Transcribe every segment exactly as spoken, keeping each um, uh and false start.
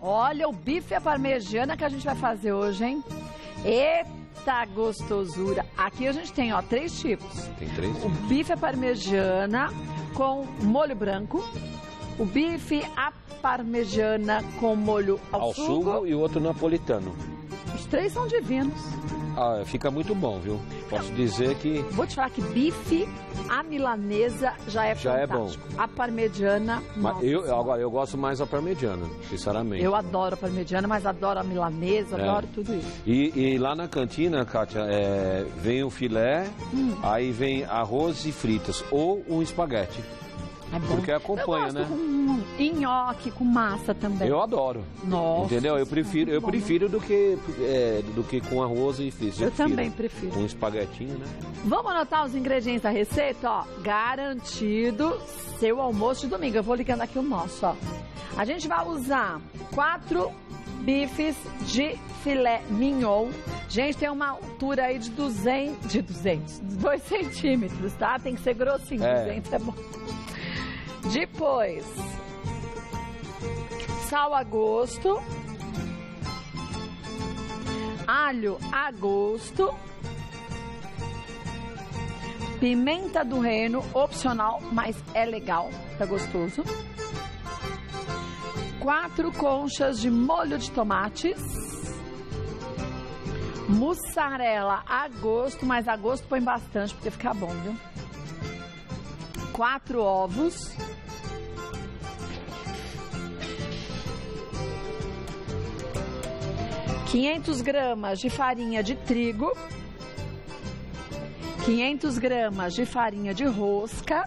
Olha o bife à parmegiana que a gente vai fazer hoje, hein? Eita gostosura! Aqui a gente tem, ó, três tipos. Tem três? O bife à parmegiana com molho branco. O bife à parmegiana com molho ao, ao sugo. sugo e o outro napolitano. Os três são divinos. Ah, fica muito bom, viu? Posso dizer que... Vou te falar que bife à milanesa já é já fantástico. É bom. A parmegiana, mas eu, agora, eu gosto mais da parmegiana, sinceramente. Eu adoro a parmegiana, mas adoro a milanesa, é. adoro tudo isso. E, e lá na cantina, Kátia, é, vem o filé, hum. aí vem arroz e fritas, ou um espaguete. É bom. Porque acompanha, eu gosto né? Com nhoque, com massa também. Eu adoro. Nossa. Entendeu? Eu prefiro, eu prefiro do que, é, do que com arroz e fritas. Eu, eu prefiro. também prefiro. Com um espaguetinho, né? Vamos anotar os ingredientes da receita, ó. Garantido seu almoço de domingo. Eu vou ligando aqui o nosso, ó. A gente vai usar quatro bifes de filé mignon. Gente, tem uma altura aí de duzentos, de duzentos, dois centímetros, tá? Tem que ser grossinho, é. duzentos é bom. Depois, sal a gosto, alho a gosto, pimenta do reino, opcional, mas é legal, tá gostoso. Quatro conchas de molho de tomates, mussarela a gosto, mas a gosto põe bastante porque fica bom, viu? Quatro ovos. quinhentas gramas de farinha de trigo, quinhentas gramas de farinha de rosca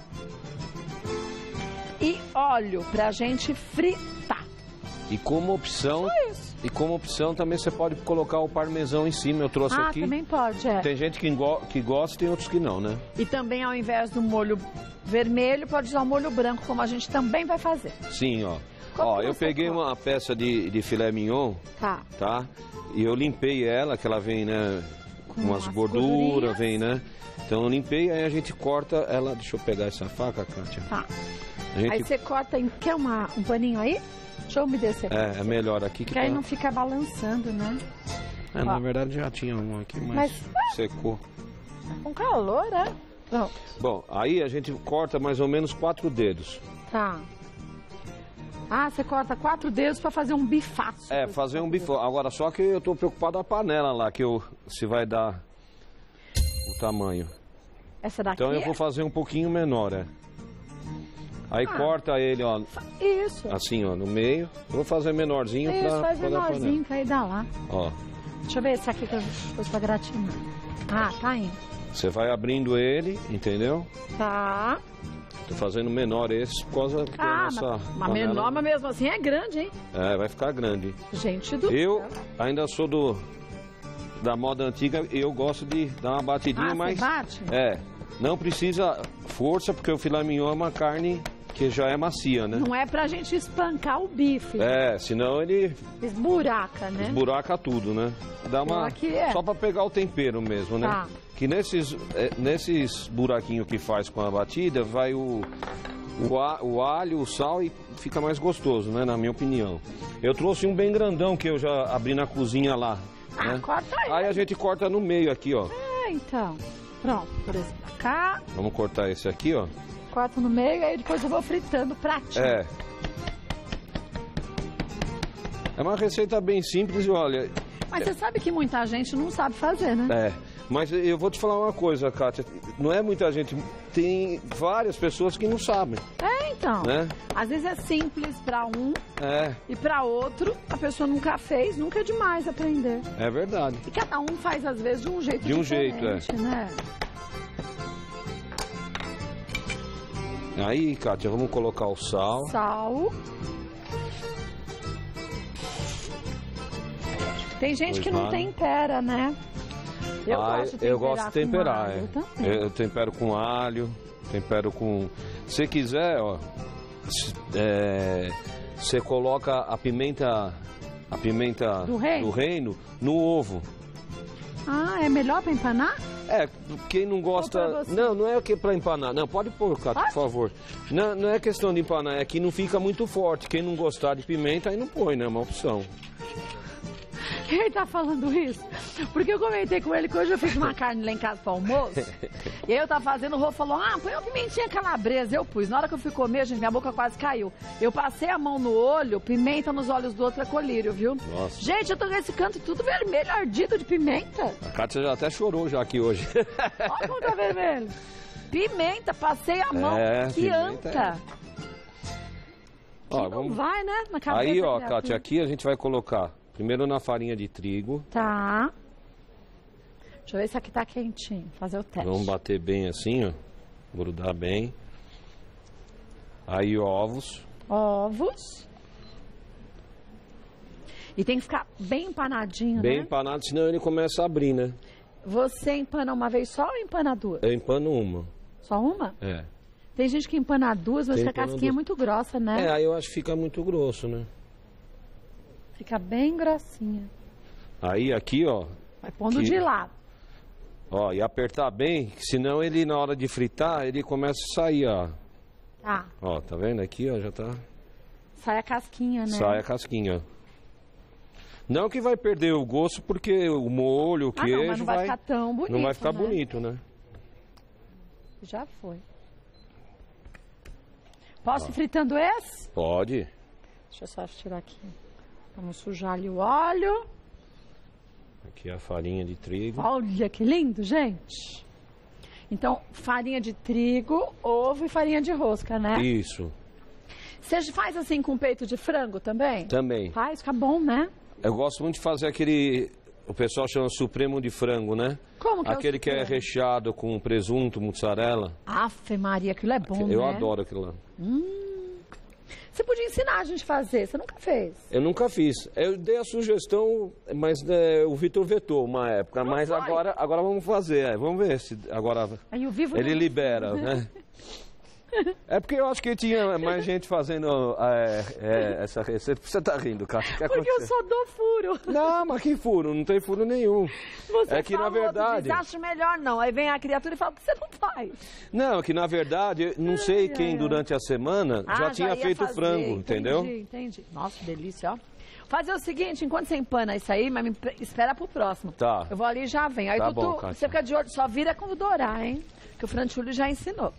e óleo pra gente fritar. E como opção, Só isso. E como opção também você pode colocar o parmesão em cima, eu trouxe ah, aqui. Ah, também pode, é. Tem gente que, go que gosta e tem outros que não, né? E também ao invés do molho vermelho, pode usar o molho branco, como a gente também vai fazer. Sim, ó. Ó, eu peguei uma peça de, de filé mignon, tá. tá? E eu limpei ela, que ela vem, né, com umas gorduras, vem, né? Então eu limpei, aí a gente corta ela... Deixa eu pegar essa faca, Kátia. Tá. Gente... Aí você corta em... Quer uma, um paninho aí? Deixa eu umedecer. É, é melhor aqui. Que Porque aí tá... não fica balançando, né? É, na verdade já tinha um aqui, mas, mas... secou. Com calor, é? Não. Bom, aí a gente corta mais ou menos quatro dedos. Tá. Ah, você corta quatro dedos para fazer um bifaço. É, fazer um bifaço. Agora, só que eu tô preocupado com a panela lá, que eu, se vai dar o tamanho. Essa daqui? Então eu vou fazer um pouquinho menor, é. Aí ah, corta ele, ó. Isso. Assim, ó, no meio. Eu vou fazer menorzinho isso, pra... Isso, faz menorzinho, que aí dá lá. Ó. Deixa eu ver esse aqui que eu pus pra gratinar. Ah, tá indo. Você vai abrindo ele, entendeu? Tá. Tô fazendo menor esse por causa que ah, tem essa mas menor, mas mesmo assim é grande, hein? É, vai ficar grande. Gente do Eu céu. ainda sou do da moda antiga, eu gosto de dar uma batidinha, ah, mas... Você bate? É, não precisa força, porque o filé mignon é uma carne que já é macia, né? Não é pra gente espancar o bife. É, senão ele... Esburaca, né? Esburaca tudo, né? Dá uma... É. Só pra pegar o tempero mesmo, né? Tá. Que nesses, é, nesses buraquinhos que faz com a batida, vai o, o, a, o alho, o sal e fica mais gostoso, né? Na minha opinião. Eu trouxe um bem grandão que eu já abri na cozinha lá. Ah, né? corta aí. Aí a gente corta no meio aqui, ó. É, então. Pronto, por esse pra cá. Vamos cortar esse aqui, ó. Corto no meio, aí depois eu vou fritando o pratinho. É. É uma receita bem simples e olha... Mas você sabe que muita gente não sabe fazer, né? É, mas eu vou te falar uma coisa, Kátia. Não é muita gente, tem várias pessoas que não sabem. É, então. Né? Às vezes é simples pra um é. e pra outro a pessoa nunca fez, nunca é demais aprender. É verdade. E cada um faz às vezes de um jeito De um diferente, jeito, é. né? Aí, Kátia, vamos colocar o sal. Sal. Tem gente pois que não vale. tempera, né? Eu ah, gosto de eu gosto de temperar, alho, é. Eu, eu tempero com alho, tempero com... Se quiser, ó, é, você coloca a pimenta, a pimenta do reino? do reino no ovo. Ah, é melhor para empanar? É, quem não gosta... Não, não é o que para empanar. Não, pode pôr, Cátia, por favor. Não, não é questão de empanar, é que não fica muito forte. Quem não gostar de pimenta, aí não põe, né? É uma opção. Quem tá falando isso? Porque eu comentei com ele que hoje eu fiz uma carne lá em casa para almoço. E aí eu tava fazendo, o Rô falou, ah, põe uma pimentinha calabresa. Eu pus. Na hora que eu fui comer, gente, minha boca quase caiu. Eu passei a mão no olho, pimenta nos olhos do outro é colírio, viu? Nossa. Gente, eu tô com esse canto tudo vermelho, ardido de pimenta. A Cátia já até chorou já aqui hoje. Olha como tá vermelho. Pimenta, passei a mão. É, que anta. É. Ó, não vamos... vai, né? Na cabeça. Aí, ó, Cátia, aqui a gente vai colocar primeiro na farinha de trigo. Tá. Deixa eu ver se aqui tá quentinho. Fazer o teste. Vamos bater bem assim, ó. Grudar bem. Aí, ovos. Ovos. E tem que ficar bem empanadinho, bem né? Bem empanado, senão ele começa a abrir, né? Você empana uma vez só ou empana duas? Eu empano uma. Só uma? É. Tem gente que empana duas, mas que a casquinha duas. É muito grossa, né? É, aí eu acho que fica muito grosso, né? Fica bem grossinha. Aí aqui, ó. Vai pondo aqui, de lado. Ó, e apertar bem, senão ele na hora de fritar, ele começa a sair, ó. Tá. Ó, tá vendo? Aqui, ó, já tá... Sai a casquinha, né? Sai a casquinha. Não que vai perder o gosto, porque o molho, o queijo ah, não, mas não vai... vai ficar tão bonito, não vai ficar né? bonito, né? Já foi. Posso ir fritando esse? Pode. Deixa eu só tirar aqui. Vamos sujar ali o óleo. Aqui a farinha de trigo. Olha que lindo, gente. Então, farinha de trigo, ovo e farinha de rosca, né? Isso. Você faz assim com peito de frango também? Também. Faz, fica bom, né? Eu gosto muito de fazer aquele... O pessoal chama supremo de frango, né? Como que Aquele é o que é recheado com presunto, mussarela. Afe Maria, aquilo é bom, Eu né? adoro aquilo lá. Hum. Você podia ensinar a gente a fazer, você nunca fez? Eu nunca fiz. Eu dei a sugestão, mas é, o Vitor vetou uma época. Não mas agora, agora vamos fazer. É, vamos ver se agora Aí, o vivo ele libera, né? É porque eu acho que tinha mais gente fazendo é, é, essa receita. Você tá rindo, cara? Porque eu só dou furo. Não, mas que furo? Não tem furo nenhum. Você é que falou, na verdade... acho melhor não. Aí vem a criatura e fala, por que você não faz? Não, que na verdade, não ai, sei ai, quem ai. durante a semana ah, já tinha já feito fazer. frango, entendi, entendeu? Entendi, entendi. Nossa, que delícia, ó. Fazer o seguinte, enquanto você empana isso aí, mas me espera pro próximo. Tá. Eu vou ali e já vem. Aí tá tu, bom, tu, você fica de olho, só vira quando dourar, hein? Que o Franciulio já ensinou.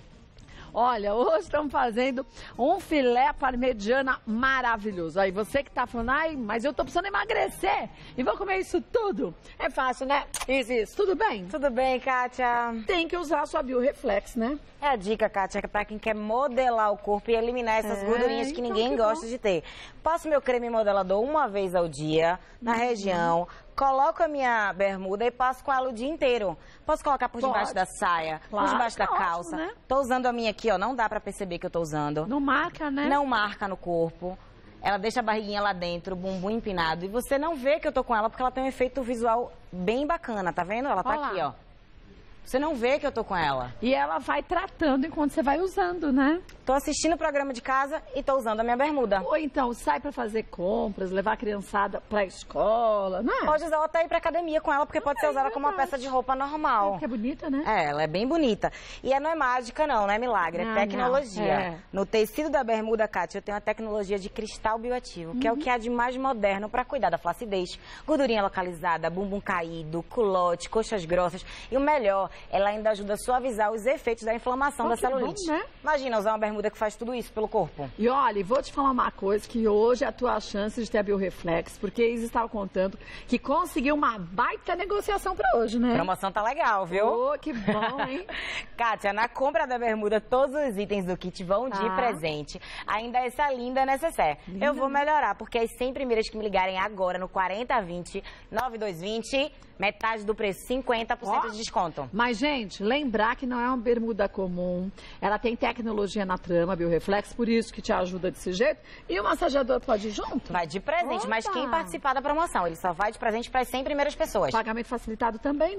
Olha, hoje estamos fazendo um filé parmegiana maravilhoso. Aí você que tá falando, ai, mas eu tô precisando emagrecer e vou comer isso tudo. É fácil, né? Isso, isso. Tudo bem? Tudo bem, Kátia. Tem que usar a sua Bioreflex, né? É a dica, Kátia, para quem quer modelar o corpo e eliminar essas é, gordurinhas que então ninguém que gosta bom. de ter. Passo meu creme modelador uma vez ao dia, na uhum. região. Coloco a minha bermuda e passo com ela o dia inteiro. Posso colocar por Pode. debaixo da saia, claro, por debaixo da tá calça. Ótimo, né? Tô usando a minha aqui, ó. Não dá pra perceber que eu tô usando. Não marca, né? Não marca no corpo. Ela deixa a barriguinha lá dentro, o bumbum empinado. E você não vê que eu tô com ela porque ela tem um efeito visual bem bacana, tá vendo? Ela tá Olá. aqui, ó. Você não vê que eu tô com ela. E ela vai tratando enquanto você vai usando, né? Tô assistindo o programa de casa e tô usando a minha bermuda. Ou então, sai pra fazer compras, levar a criançada pra escola, né? Pode usar até ir pra academia com ela, porque pode ser usada é como uma peça de roupa normal. É, porque é bonita, né? É, ela é bem bonita. E não é mágica, não, não é milagre, não, é tecnologia. É. No tecido da bermuda, Kátia, eu tenho a tecnologia de cristal bioativo, que uhum. é o que há de mais moderno pra cuidar da flacidez, gordurinha localizada, bumbum caído, culote, coxas grossas. E o melhor, ela ainda ajuda a suavizar os efeitos da inflamação oh, da celulite. Bom, né? Imagina usar uma bermuda que faz tudo isso pelo corpo. E olha, vou te falar uma coisa, que hoje é a tua chance de ter a Bioreflex, porque eles estavam contando que conseguiu uma baita negociação pra hoje, né? A promoção tá legal, viu? Oh, que bom, hein? Kátia, na compra da bermuda, todos os itens do kit vão tá. de presente. Ainda essa linda necessaire. Linda. Eu vou melhorar, porque as cem primeiras que me ligarem agora no quarenta vinte, noventa e dois vinte, metade do preço, cinquenta por cento oh. de desconto. Mas, gente, lembrar que não é uma bermuda comum. Ela tem tecnologia na trama, Bioreflex, por isso que te ajuda desse jeito. E o massageador pode ir junto? Vai de presente, Opa. mas quem participar da promoção, ele só vai de presente para as cem primeiras pessoas. Pagamento facilitado também, né?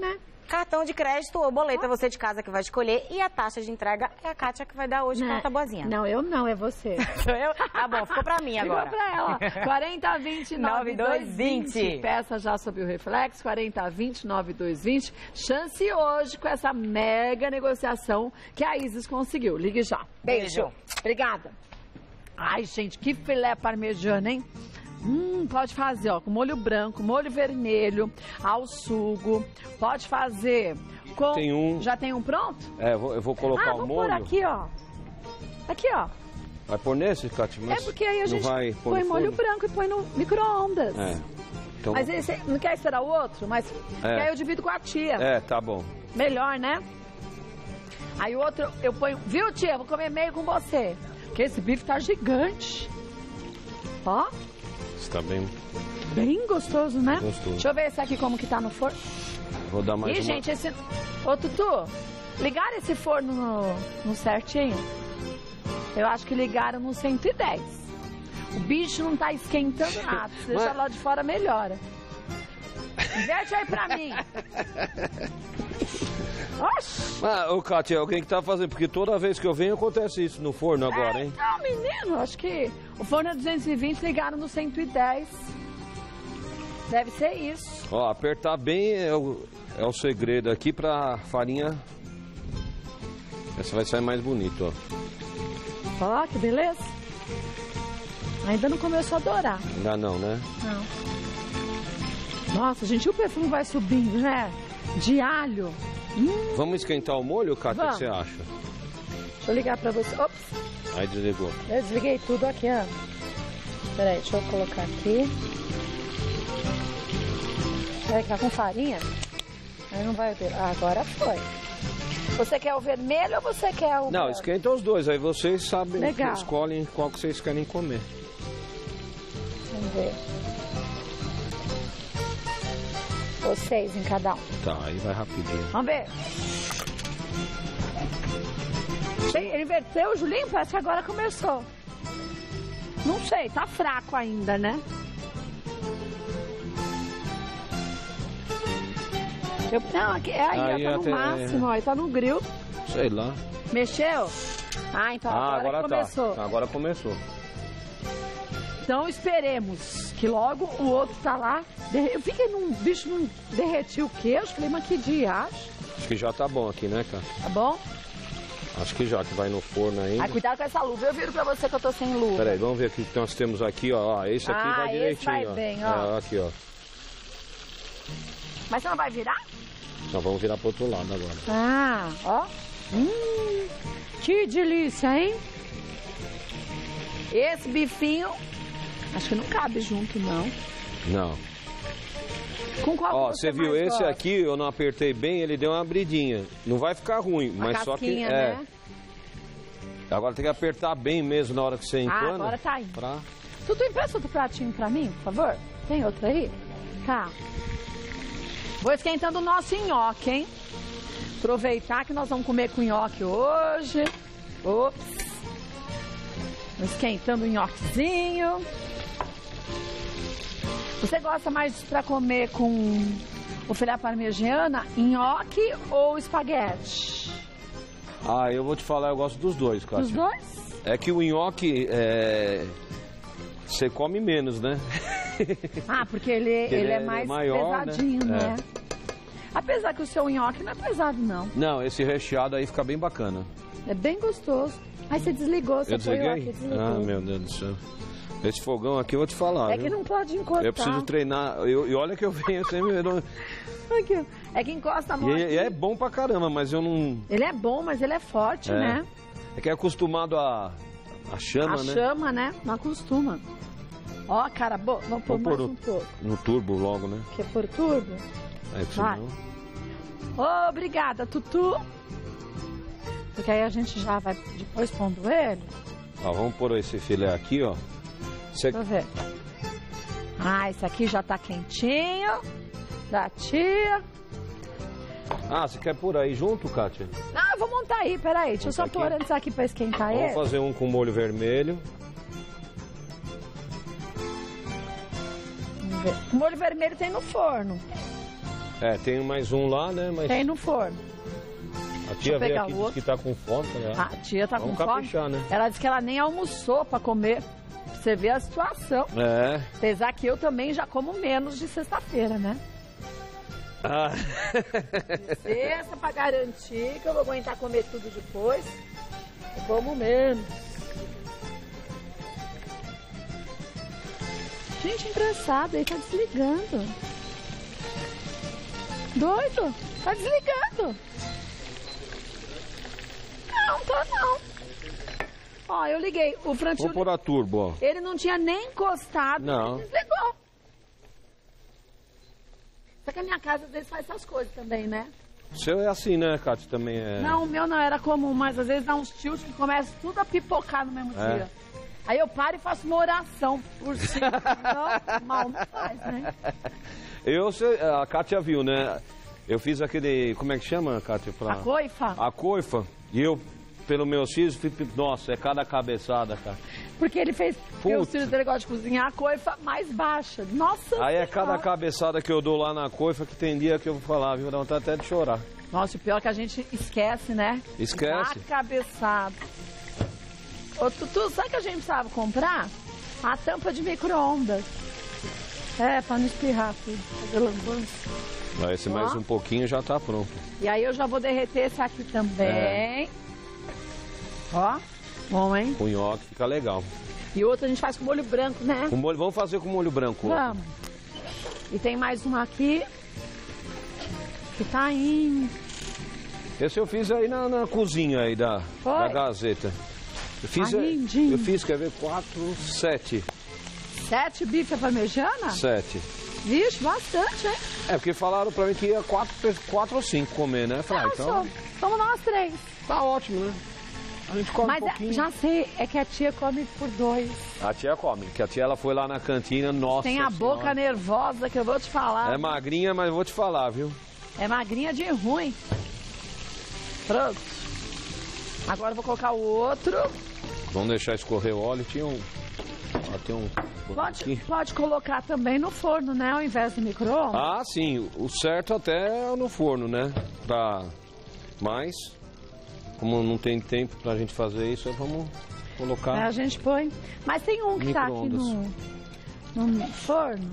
Cartão de crédito ou boleto é você de casa que vai escolher. E a taxa de entrega é a Kátia que vai dar hoje, Não, que ela tá boazinha. Não, eu não, é você. Sou eu? Tá bom, ficou pra mim agora. Ficou pra ela. quarenta, vinte, nove dois vinte. Peça já sobre o Reflex, quarenta, vinte, nove dois vinte. Chance hoje com essa mega negociação que a Isis conseguiu. Ligue já. Beijo. Beijo. Obrigada. Ai, gente, que filé parmegiana, hein? Hum, pode fazer, ó, com molho branco, molho vermelho, ao sugo. Pode fazer com... Tem um... Já tem um pronto? É, eu vou, eu vou colocar ah, o molho. Ah, vou pôr aqui, ó. Aqui, ó. Vai pôr nesse, Kátia? É porque aí a gente vai põe molho branco e põe no micro-ondas. É. Então... Mas esse, não quer esperar o outro? Mas é. aí eu divido com a tia. É, tá bom. Melhor, né? Aí o outro eu ponho... Viu, tia? Eu vou comer meio com você. Porque esse bife tá gigante. Ó. Está bem... Bem gostoso, né? Gostoso. Deixa eu ver esse aqui como que tá no forno. Vou dar mais Ih, uma... gente, esse... Ô, Tutu, ligaram esse forno no, no certinho? Eu acho que ligaram no cento e dez. O bicho não tá esquentando nada. Se deixar Mas... lá de fora, melhora. Inverte aí pra mim. Oxi. Ah, ô, Kátia, alguém que tá fazendo, porque toda vez que eu venho acontece isso no forno agora, hein? Não, menino, acho que o forno é duzentos e vinte, ligaram no cento e dez. Deve ser isso. Ó, apertar bem é o, é o segredo aqui pra farinha. Essa vai sair mais bonita, ó. Ó, que beleza. Ainda não começou a dourar. Ainda não, né? Não. Nossa, gente, o perfume vai subindo, né? De alho. Hum. Vamos esquentar o molho, Kátia? O que você acha? Deixa eu ligar pra você. Ops. Aí desligou. Eu desliguei tudo aqui, ó. Peraí, deixa eu colocar aqui. Peraí, que tá com farinha? Aí não vai ver. Ah, agora foi. Você quer o vermelho ou você quer o... Não, esquenta os dois. Aí vocês sabem, Legal. escolhem qual que vocês querem comer. Vamos ver. Vocês em cada um. Tá, aí vai rapidinho. Vamos ver. Ele inverteu o Julinho? Parece que agora começou. Não sei, tá fraco ainda, né? Eu, não, aqui, aí, aí ó, tá no até, máximo, ó, tá no grill. Sei lá. Mexeu? Ah, então ah, agora, agora começou. Tá. Agora começou. Então esperemos que logo o outro tá lá. Eu vi que não, o bicho não derretiu o queijo. Falei, mas que dia, acho. Acho que já tá bom aqui, né, cara? Tá bom? Acho que já, que vai no forno ainda. Ai, cuidado com essa luva. Eu viro pra você que eu tô sem luva. Peraí, vamos ver o que nós temos aqui, ó. ó esse aqui ah, vai direitinho, vai ó. Bem, ó. É, aqui, ó. Mas você não vai virar? Então vamos virar pro outro lado agora. Ah, ó. Hum, que delícia, hein? Esse bifinho, acho que não cabe junto, não. Não. Com qual Ó, você você viu esse gosta? aqui, eu não apertei bem, ele deu uma abridinha. Não vai ficar ruim, uma mas só que né? é. Agora tem que apertar bem mesmo na hora que você empana. Ah, agora tá indo. Pra... Tudo empresta outro pratinho pra mim, por favor? Tem outro aí? Tá. Vou esquentando o nosso nhoque, hein? Aproveitar que nós vamos comer com nhoque hoje. Ops. Esquentando o nhoquezinho. Você gosta mais pra comer com o filé parmegiana, nhoque ou espaguete? Ah, eu vou te falar, eu gosto dos dois, Kátia. Dos dois? É que o nhoque, é... você come menos, né? Ah, porque ele, ele, ele é mais maior, pesadinho, né? né? É. Apesar que o seu nhoque não é pesado, não. Não, esse recheado aí fica bem bacana. É bem gostoso. Aí você desligou, você eu desliguei? foi ó, desligou. Ah, meu Deus do céu. Esse fogão aqui eu vou te falar. É viu? que não pode encostar. Eu preciso treinar. Eu, e olha que eu venho sempre. Não... Aqui, ó. É que encosta a mão. E, aqui. e é bom pra caramba, mas eu não. Ele é bom, mas ele é forte, é. né? É que é acostumado a, a chama, a né? A chama, né? Não acostuma. Ó, cara, boa. Vamos pôr mais no, um pouco. No turbo logo, né? Quer pôr turbo? É, vai. Senão... Obrigada, Tutu. Porque aí a gente já vai depois pondo ele. Ó, vamos pôr esse filé aqui, ó. Cê... Deixa eu ver. Ah, esse aqui já tá quentinho. Da tia. Ah, você quer pôr aí junto, Kátia? Não, eu vou montar aí, peraí. Deixa eu só aqui. pôr antes aqui pra esquentar Vamos ele. Vamos fazer um com molho vermelho. Vamos ver. O molho vermelho tem no forno. É, tem mais um lá, né? Mas tem no forno. A tia veio aqui e disse que tá com fome, né? A tia tá Vamos com caprichar, fome. Né? Ela disse que ela nem almoçou pra comer. Você vê a situação. É. Apesar que eu também já como menos de sexta-feira, né? Ah. Sexta pra garantir que eu vou aguentar comer tudo depois. Eu como menos. Gente, engraçado, ele tá desligando. Doido? Tá desligando. Não, tá não. Ó, eu liguei. O Frantinho... Vou pôr a turbo, ó. Ele não tinha nem encostado. Não. Ele desligou. Só que a minha casa às vezes faz essas coisas também, né? O seu é assim, né, Cátia? Também é... Não, o meu não era comum, mas às vezes dá uns tilt que começa tudo a pipocar no mesmo É. dia. Aí eu paro e faço uma oração por cima. Não, mal não faz, né? Eu sei, a Cátia viu, né? Eu fiz aquele, como é que chama, Cátia? Pra... A coifa? A coifa. E eu, pelo meu siso, fui, nossa, é cada cabeçada, cara. Porque ele fez, porque o Putz. Ciro dele gosta de cozinhar, a coifa mais baixa. Nossa Aí é Senhora. cada cabeçada que eu dou lá na coifa que tem dia que eu vou falar, viu? Dá vontade até de chorar. Nossa, o pior é que a gente esquece, né? Esquece. A cabeçada. Ô, Tutu, sabe o que a gente precisava comprar? A tampa de micro-ondas. É, pra não espirrar tudo, fazer lambança. Aí esse mais Ó. um pouquinho já tá pronto. E aí eu já vou derreter esse aqui também. Ó, bom, hein? Com nhoque fica legal. E outro a gente faz com molho branco, né? Com molho, vamos fazer com molho branco. ó. Vamos. E tem mais um aqui. Que tá indo. Esse eu fiz aí na, na cozinha aí da, Foi? da Gazeta. Eu fiz, Ah, aí- lindinho. eu fiz, quer ver, quatro, sete. Sete bife à parmegiana? Sete. Vixe, bastante, hein? É, porque falaram pra mim que ia quatro, pe- quatro ou cinco comer, né? Eu falei, ah, Não, então só. Vamos nós três. tá ótimo, né? A gente come Mas um é- pouquinho. já sei, é que a tia come por dois. A tia come, que a tia ela foi lá na cantina, nossa Tem a senhora. boca nervosa que eu vou te falar. É magrinha, mas eu vou te falar, viu? É magrinha de ruim. Pronto. Agora eu vou colocar o outro. Vamos deixar escorrer o óleo. Tinha um... Ó, tem um... Pode, aqui. pode colocar também no forno, né? Ao invés do micro-ondas. Ah, sim. O certo até é no forno, né? Pra... Mas, como não tem tempo pra gente fazer isso, vamos colocar... É, a gente põe. Mas tem um que tá aqui no, no forno.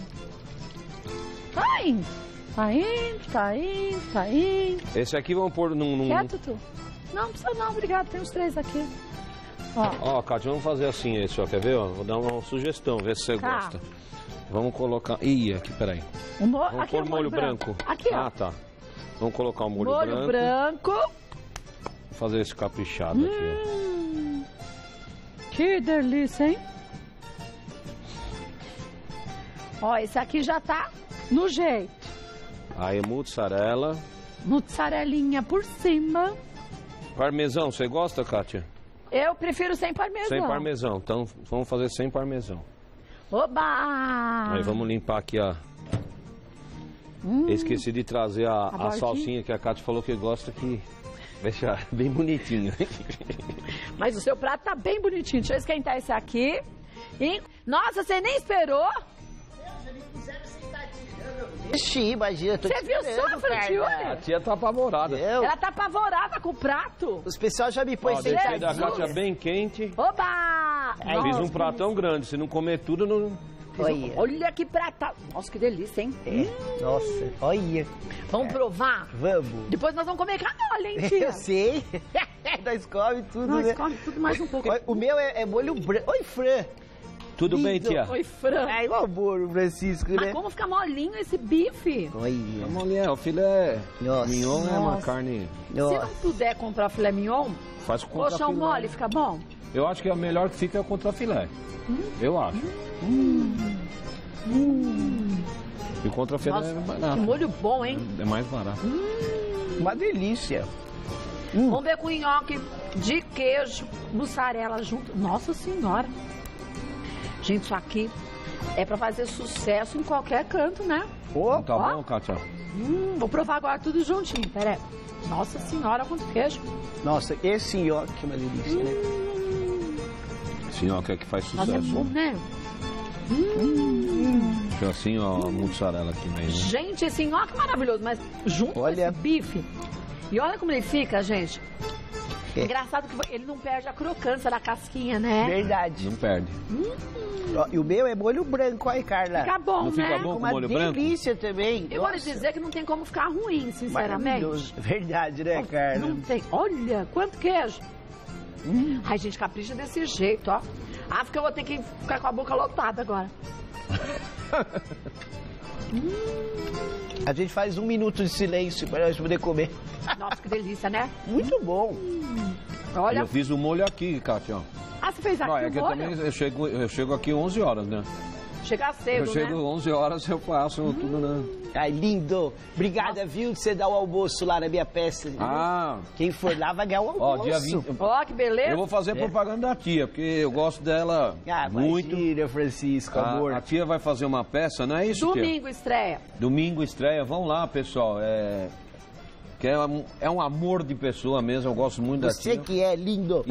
Tá indo. Tá indo, tá indo, tá indo. Esse aqui vamos pôr num... num... Quer, Tutu? Não, não precisa não, obrigado. Tem os três aqui. Ó, Ó, Cátia, vamos fazer assim esse, ó. Quer ver? Ó? Vou dar uma sugestão, ver se você Tá. gosta. Vamos colocar... Ih, aqui, peraí. o mo... Vamos aqui pôr é o molho branco. Aqui, ó. Ah, tá. Vamos colocar o molho, Molho branco. branco. Vou fazer esse caprichado aqui, ó. Hum, que delícia, hein? Ó, esse aqui já tá no jeito. Aí, mussarela. Mozzarelinha por cima. Parmesão, você gosta, Kátia? Eu prefiro sem parmesão. Sem parmesão. Então, vamos fazer sem parmesão. Oba! Aí, vamos limpar aqui a... Hum, Eu esqueci de trazer a, a bordinha? salsinha que a Kátia falou que gosta, que deixa bem bonitinho. mas o seu prato tá bem bonitinho. Deixa eu esquentar esse aqui. E... Nossa, você nem esperou? Ixi, imagina, tô Você te viu só, esperando, Frantione? cara. A tia tá apavorada. Eu, Ela tá apavorada com o prato. os pessoal já me põe Ó, sem deixei da Jesus. Kátia bem quente. Oba! Fiz Nossa, um pratão grande. Se não comer tudo, não... Olha. olha que prato. Nossa, que delícia, hein? É, nossa, olha. Vamos provar? Vamos. Depois nós vamos comer canola, hein, tia? Eu sei. Nós come tudo, Nós né? come tudo mais um pouco. Olha, o meu é, é molho branco. Oi, Fran. Tudo bem, Lindo. tia? Oi, Fran. É igual amor, o Francisco, Mas né? como fica molinho esse bife? A Olha. mulher, o filé Nossa. mignon é uma Nossa. carne... Se não Nossa. puder comprar filé mignon, Faz com colchão contrafilé. mole, fica bom? Eu acho que a melhor que fica é o contrafilé. Eu acho. E o contrafilé Nossa, é que barato. molho bom, hein? É mais barato. Uma delícia. Vamos ver com nhoque de queijo, mussarela junto. Nossa Senhora. Gente, isso aqui é pra fazer sucesso em qualquer canto, né? Pô, Tá Ó. bom, Kátia? Hum, vou provar agora tudo juntinho. Pera aí. Nossa Senhora, quanto queijo. nossa, esse nhoque é uma delícia, né? Esse nhoque é que faz Nossa, é sucesso. bom, né? Hum. Deixa assim, ó, a mussarela aqui mesmo. Gente, esse nhoque é maravilhoso, mas junto Olha. com esse bife. E olha como ele fica, gente. É. Engraçado que ele não perde a crocância da casquinha, né? Verdade. Não perde. Ó, e o meu é molho branco, olha, Carla. Fica bom, Não né? fica bom? Uma molho branco? delícia também. Eu vou lhe Nossa, dizer que não tem como ficar ruim, sinceramente. maravilhoso. Verdade, né, Carla? Não tem. Olha, quanto queijo. Hum. Ai, gente, capricha desse jeito, ó. Ah, porque eu vou ter que ficar com a boca lotada agora. A gente faz um minuto de silêncio para nós poder comer. Nossa, que delícia, né? Muito bom. Olha. Eu fiz o molho aqui, Kátia, ó. Ah, você fez aqui Não, é o que eu molho? também eu chego, eu chego aqui onze horas, né? Chegar cedo, Eu chego né? onze horas, eu faço Hum. tudo, né? Ai, lindo. Obrigada, viu, de você dar o almoço lá na minha peça. Ah, Quem for lá vai ganhar o ó, almoço. dia vinte. Ó, que beleza. Eu vou fazer propaganda da tia, porque eu gosto dela Ah, muito. imagina, Francisco, amor. A, a tia vai fazer uma peça, não é isso, tia? Domingo estreia. Domingo estreia, vão lá, pessoal. É, que é, um, é um amor de pessoa mesmo, eu gosto muito da Você tia. que é lindo.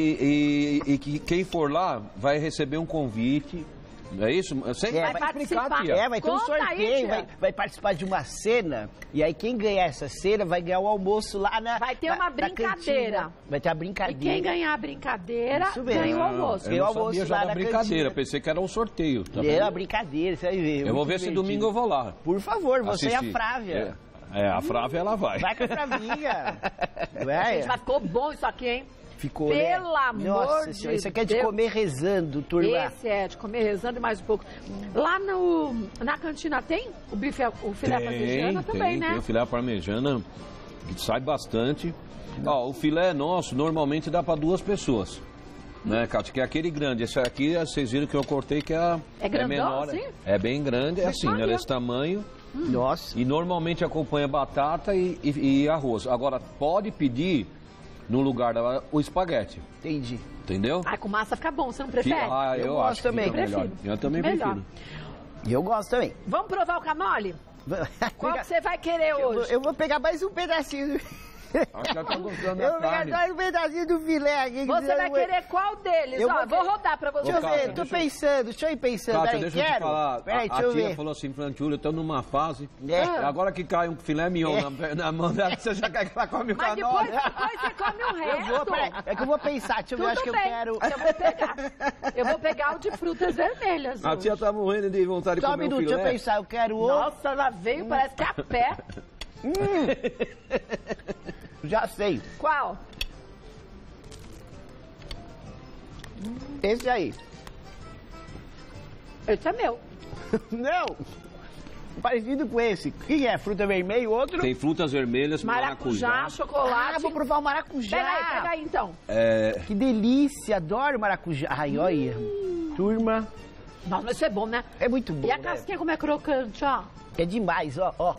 E, e, e que quem for lá vai receber um convite. Não é isso? Sempre É, vai, vai explicar, participar. tia. É, vai ter um Conta aí, sorteio, tia. vai, vai participar de uma cena, e aí quem ganhar essa cena vai ganhar o almoço lá na Vai ter na- uma na brincadeira. cantina. Vai ter a E brincadeira. quem ganhar a brincadeira, Isso mesmo. ganha o almoço. Eu Ganhou não almoço sabia já lá da na brincadeira, cantina. pensei que era um sorteio. Tá É vendo? uma brincadeira, você vai ver. Eu vou muito ver se divertido. domingo eu vou lá. Por favor, você e a assistir. Frávia. É, é, a Frávia ela vai. Vai com a Fravinha. Gente, mas ficou bom isso aqui, hein? Ficou, Pelo né? amor Nossa de senhora, isso aqui é de Deus. comer rezando, turma. Esse é de comer rezando e mais um pouco. Lá no, na cantina tem o bife, o filé parmegiana também, tem, né? Tem o filé parmegiana, que sai bastante. Ó, o filé nosso normalmente dá para duas pessoas. Né, Cátia? Que é aquele grande. Esse aqui, vocês viram que eu cortei que é, É grandão, menor. assim? É bem grande, é assim, né, Maria. desse tamanho. Nossa. E normalmente acompanha batata e, e- e arroz. Agora, pode pedir no lugar da, o espaguete. Entendi. Entendeu? Ai, com massa fica bom, você não Que- prefere? ah, eu, Eu gosto acho que também. fica melhor. Prefiro. Eu também Melhor. prefiro. E eu gosto também. Vamos provar o canole? Qual que você vai querer eu, vou, hoje? eu vou pegar mais um pedacinho. Acho que ela tá gostando Eu da vou pegar carne. mais um pedacinho do filé aqui. que Você vai eu- querer qual deles? Eu Ó, vou vou querer- rodar pra você. Deixa eu Cátia, ver, tô deixa eu- pensando, deixa eu ir pensando. Cátia, Peraí, deixa eu te quero? falar. Peraí, a, deixa a eu tia ver. falou assim, Frantiúlio, eu tô numa fase. É. Agora que cai um filé mignon É. na, na mão dela, você já quer que ela come o Mas canole? depois, depois você come o Eu resto. vou, peraí, é que eu vou pensar, deixa eu ver, Tudo acho que bem, eu quero... eu vou pegar. Eu vou pegar o de frutas vermelhas. A hoje. tia tá morrendo de vontade de Só um comer minuto, o deixa eu filé. pensar, eu quero o... Nossa, ela veio, parece que é a pé. Já sei, Qual? esse aí. Esse é meu. Não, parecido com esse. Quem é? Fruta vermelha e outro? Tem frutas vermelhas, Maracujá, maracujá. chocolate. Ah, vou provar o maracujá. Pega aí, pega aí então. É, Que delícia, adoro maracujá. Ai, olha, turma, Nossa, mas isso é bom, né? é muito bom, E a né? casquinha como é crocante, ó. É demais, ó, ó.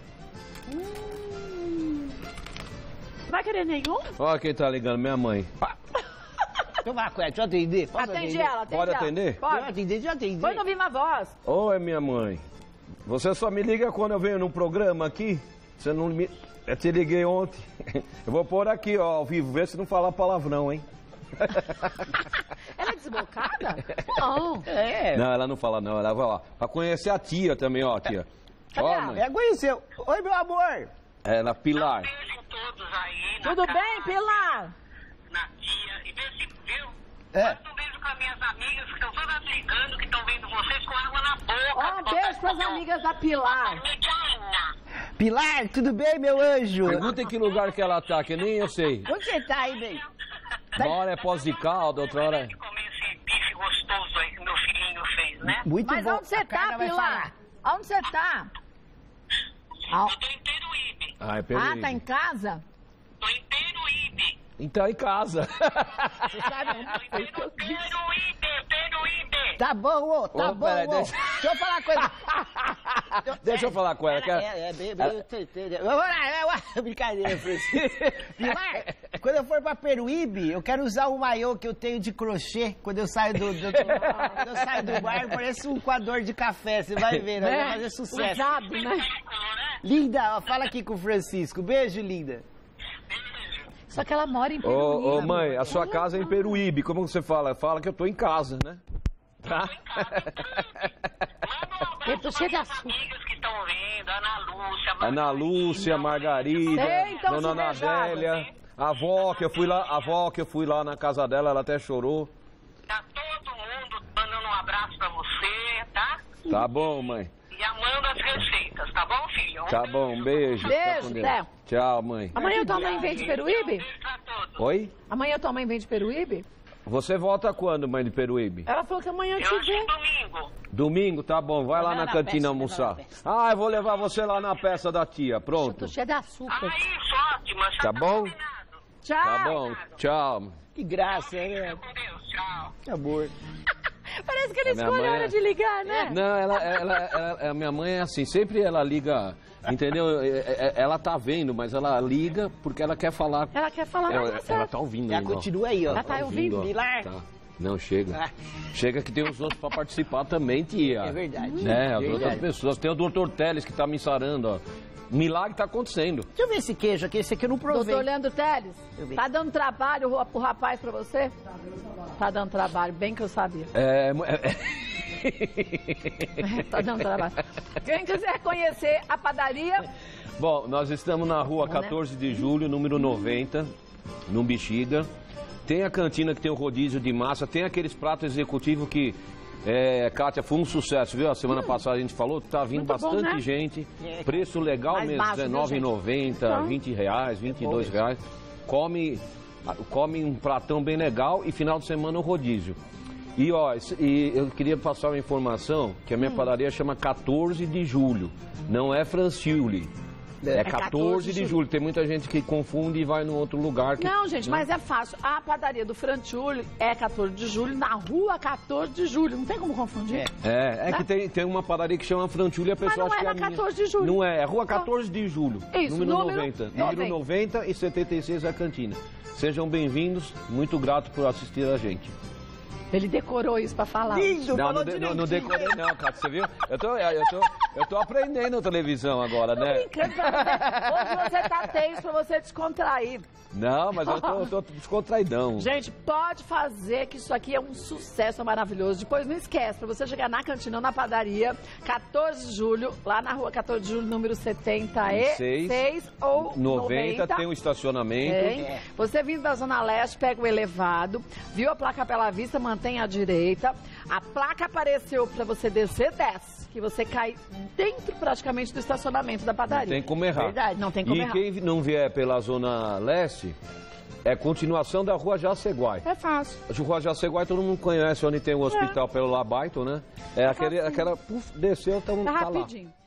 Vai querer nenhum? Olha quem tá ligando, minha mãe. Deixa eu falar com ela, deixa eu atender. Posso Atende atender? ela, atende Pode ela. atender? Deixa eu Pode. atender, deixa eu atender. Põe no Viva Voz. Oi, minha mãe. Você só me liga quando eu venho num programa aqui? Você não me... Eu te liguei ontem. Eu vou pôr aqui, ó, ao vivo, ver se não falar palavrão, hein? Ela é desbocada? Não. É, Não, ela não fala não, ela vai lá. Pra conhecer a tia também, ó, tia. Cadê Ó, ela? mãe. é conheceu. Oi, meu amor. Ela, Pilar. Beijo todos aí. na Tudo casa, bem, Pilar? Na tia. E vê se viu. É. Manda um beijo com as minhas amigas que estão todas ligando, que estão vendo vocês com água na boca. Ó, um beijo pras amigas da Pilar. Amiguinha. Pilar, tudo bem, meu anjo? Pergunta em que lugar que ela tá, que nem eu sei. Onde você tá aí, bem? Uma hora é pós de caldo, outra hora é... De comer esse bife gostoso aí que meu filhinho fez, né? Muito Mas bom. onde você A tá, Carla vai Pilar? falar. Onde você tá? Ah, Eu tô em Peruíbe. Ah, é ah, Peruíbe. tá em casa? Tô em Peruíbe. Então em casa. Você sabe Tô em onde foi que eu Peru, disse? Peruíbe, Peruíbe. Tá bom, ô, tá Ô, bom, peraí, ô. deixa- Deixa eu falar com ela. Deixa eu falar com ela. que ela- É, é, bem, bem, eu tô entendendo. Vamos lá, é uma brincadeira, Francisco. Pilar, quando eu for pra Peruíbe, eu quero usar o maiô que eu tenho de crochê quando eu saio do, do- do- quando eu saio do bar, parece um coador de café, você vai ver, nós vamos fazer sucesso. Usado, né? Linda, ó, fala aqui com o Francisco. Beijo, linda. Só que ela mora em Peruíbe. Ô, ô, mãe, a sua casa é em Peruíbe. Como você fala? Fala que eu tô em casa, né? Tá? Manda um Eu tô cheia de As açúcar. amigas que estão vendo, Ana Lúcia, Ana Lúcia, Margarida, Sei, então, Dona se beijaram. Adélia, a avó que eu fui lá, a avó que eu fui lá na casa dela, ela até chorou. Tá todo mundo mandando um abraço pra você, tá? Tá bom, mãe. E amando as receitas, tá bom, filho? Um Tá bom, um beijo. Beijo, Fica com Deus. Té. Tchau, mãe. Amanhã tua mãe vem de Peruíbe? beijo pra todos. Oi? Amanhã tua mãe vem de Peruíbe? Você volta quando, mãe de Peruíbe? Ela falou que amanhã Eu te acho vê. que domingo. Domingo, tá bom. Vai lá Vai lá na na cantina peça, almoçar. vai lá na peça. Ah, eu vou levar você lá na peça da tia. Eu Pronto. tô cheia de açúcar. Ah, isso, ótimo. Já Tá bom? combinado. Tchau. Tá bom. Tchau. Que graça, né? Com Deus, tchau. Que amor. Parece que ele A minha escolheu a mãe hora é- de ligar, né? Não, ela, ela, ela- a minha mãe é assim, sempre ela liga, entendeu? É- é- Ela tá vendo, mas ela liga porque ela quer falar. Ela quer falar Ela, mais ela certo. tá ouvindo Já ainda, ó. continua aí, ó. Ela tá ouvindo? ó. Pilar. Tá. Não, chega. Ah. Chega que tem os outros pra participar também, tia. É verdade. Né, as Verdade. outras pessoas. Tem o doutor Teles que tá me sarando, ó. Milagre tá acontecendo. Deixa eu ver esse queijo aqui, esse aqui eu não provei. Doutor Leandro Teles, Eu vi. tá dando trabalho ro- pro rapaz pra você? Tá dando trabalho, bem que eu sabia. É... é- Tá dando trabalho. Quem quiser conhecer a padaria, Bom, nós estamos na rua Bom, né? quatorze de julho, número noventa, no Bexiga. Tem a cantina que tem o rodízio de massa, tem aqueles pratos executivos que, é, Kátia, foi um sucesso, viu? A semana passada a gente falou, tá vindo Muito bom, bastante né? gente, É. preço legal Mais mesmo, baixo, viu, dezenove reais e noventa gente? centavos, vinte reais, vinte e dois reais. Come, come um pratão bem legal e final de semana o rodízio. E, ó, esse- e eu queria passar uma informação, que a minha Hum. padaria chama quatorze de julho, não é Franciuli. É, É quatorze de julho. Tem muita gente que confunde e vai num outro lugar. Que, não, gente, mas é fácil. A padaria do Franciulli é quatorze de julho, na rua quatorze de julho. Não tem como confundir. É, é Né? que tem, tem uma padaria que chama Franciuli e a pessoa não acha é que é na a minha. quatorze de julho. Não é, é rua quatorze de julho. Isso, número, número noventa. noventa. Número noventa e setenta e seis é a cantina. Sejam bem-vindos, muito grato por assistir a gente. Ele decorou isso pra falar. Lindo, Não, falou não, de- não, não direitinho. decorei não, cara, você viu? Eu tô, eu tô, eu tô aprendendo televisão agora, né? Brincando pra você. Hoje você tá tenso pra você descontrair. Não, mas eu tô, eu tô descontraidão. Gente, pode fazer que isso aqui é um sucesso maravilhoso. Depois não esquece, pra você chegar na cantina ou na padaria, quatorze de julho, lá na rua quatorze de julho, número setenta e seis ou noventa, noventa. tem um estacionamento. Tem. É. Você vindo da Zona Leste, pega o elevado, viu a placa pela vista, mantém à direita. A placa apareceu pra você descer, desce. Que você cai dentro praticamente do estacionamento da padaria. Não tem como errar. Verdade, não tem como e errar. quem não vier pela Zona Leste, é continuação da Rua Jaceguai. É fácil. A Rua Jaceguai todo mundo conhece, onde tem o hospital pelo Labaito, né? É aquele, aquela, puf, desceu, então Tá tá lá. rapidinho.